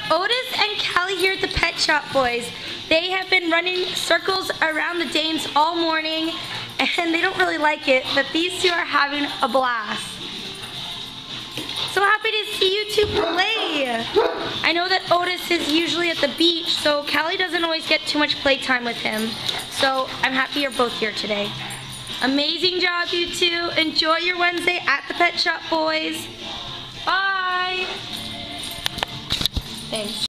Otis and Cali here at the Pet Shop Boys. They have been running circles around the Danes all morning, and they don't really like it, but these two are having a blast. So happy to see you two play. I know that Otis is usually at the beach, so Cali doesn't always get too much playtime with him. So I'm happy you're both here today. Amazing job, you two. Enjoy your Wednesday at the Pet Shop Boys. Bye. Thanks.